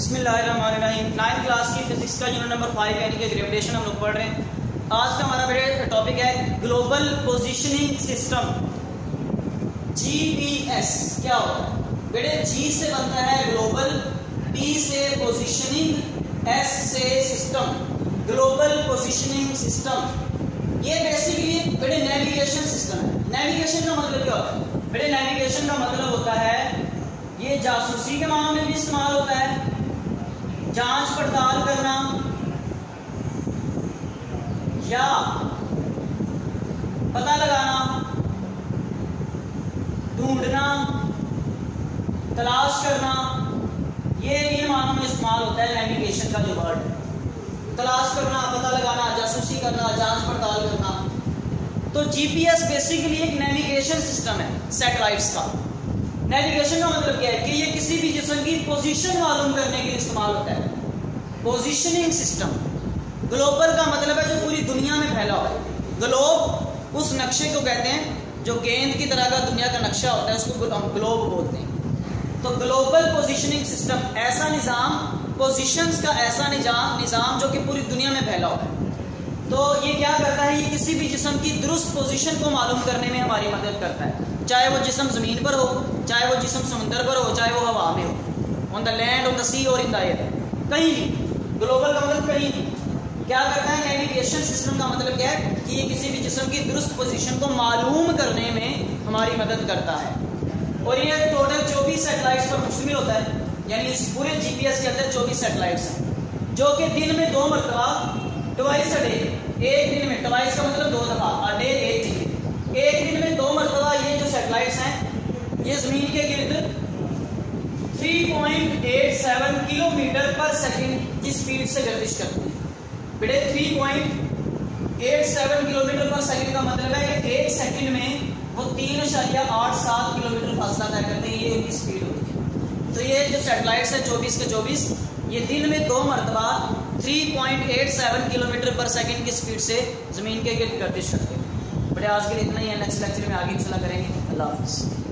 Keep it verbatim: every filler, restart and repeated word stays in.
बिस्मिल्लाहिर्रहमानिर्रहीम। Ninth class की physics का यूनिट नंबर फाइव यानी कि ग्रेविटेशन हम लोग पढ़ रहे हैं। आज का हमारा बेटे टॉपिक है ग्लोबल पोजीशनिंग सिस्टम, जीपीएस। क्या होता है बेटे? जी से बनता है ग्लोबल, पी से पोजीशनिंग, एस से सिस्टम। ग्लोबल पोजीशनिंग सिस्टम ये बेसिकली बेटे नेविगेशन सिस्टम है। नेविगेशन का मतलब क्या होता है बेटे? नेविगेशन का मतलब होता है ये जासूसी के मामले में भी इस्तेमाल होता है, जांच पड़ताल करना या पता लगाना, ढूंढना, तलाश करना, ये ये मानों में इस्तेमाल होता है नेविगेशन का जो वर्ड है। तलाश करना, पता लगाना, जासूसी करना, जांच पड़ताल करना। तो जीपीएस बेसिकली एक नेविगेशन सिस्टम है सैटेलाइट्स का। नेविगेशन का मतलब क्या है कि ये किसी भी जिस्म की पोजीशन मालूम करने के लिए इस्तेमाल होता है। Positioning system. ग्लोबल का मतलब है जो पूरी दुनिया में फैला हुआ है। ग्लोब उस नक्शे को कहते हैं जो गेंद की तरह का दुनिया का नक्शा होता है, उसको हम ग्लोब बोलते हैं। तो ग्लोबल पोजीशनिंग सिस्टम ऐसा निज़ाम, पोजीशंस का ऐसा निज़ाम निज़ाम जो कि पूरी दुनिया में फैला हुआ है। तो ये क्या करता है? ये किसी भी जिस्म की दुरुस्त पोजीशन को मालूम करने में हमारी मदद करता है, चाहे वो जिस्म ज़मीन पर हो, चाहे वो जिस्म समुद्र पर हो, चाहे वो हवा में हो, on the land, on the sea और इन द एयर, कहीं भी। ग्लोबल का मतलब कहीं भी। क्या करता है? नेविगेशन सिस्टम का मतलब क्या है कि ये किसी भी जिस्म की दुरुस्त पोजीशन को मालूम करने में हमारी मदद करता है। और ये टोटल चौबीस सैटेलाइट्स पर मुश्तमिल होता है, यानी इस पूरे जीपीएस के अंदर चौबीस सैटेलाइट्स हैं जो कि दिन में दो मरतबा, ट्वाइस अ डे, एक दिन में, ट्वाइस का मतलब दो दफा, अ डे एक दिन, एक दिन में दो मरतबा ये जो सैटेलाइट्स हैं ये जमीन के गिर्द तीन पॉइंट आठ सात किलोमीटर पर सेकंड की स्पीड से गर्दिश करते हैं। बेटे तीन पॉइंट आठ सात किलोमीटर पर सेकंड का मतलब है कि एक सेकंड में वो तीन अशारिया आठ सात किलोमीटर फासला तय करते हैं, ये उनकी स्पीड होती है। तो ये जो सैटेलाइट्स है चौबीस के चौबीस ये दिन में दो मरतबा तीन पॉइंट आठ सात किलोमीटर पर सेकंड की स्पीड से जमीन के गिर्द गर्दिश करते हैं। बड़े आज के लिए इतना ही है, नेक्स्ट लेक्चर में आगे इंशाल्लाह करेंगे। अल्लाह हाफिज़।